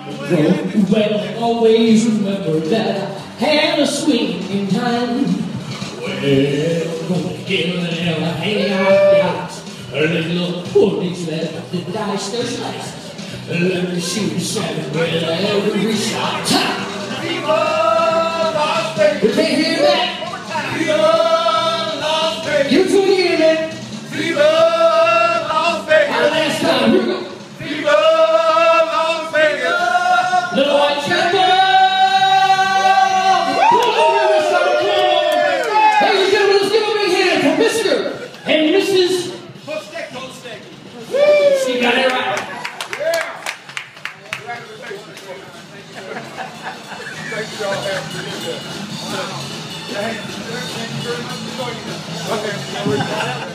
Well, always remember that I had a swing in time. Well, gonna give an hell a hang out. A little ponies left the dice their slices. Let me shoot a seven with every shot. Viva Las Vegas! You can't hear that? Viva Las Vegas! You two hear that? Viva Las Vegas! Our last time, here we go. Viva Las Vegas! Little white chapel! Ladies and gentlemen, let's give a big hand for Mr. and Mrs. She got it right. Yeah! Thank you all for being here. Thank you very much for joining us. Okay.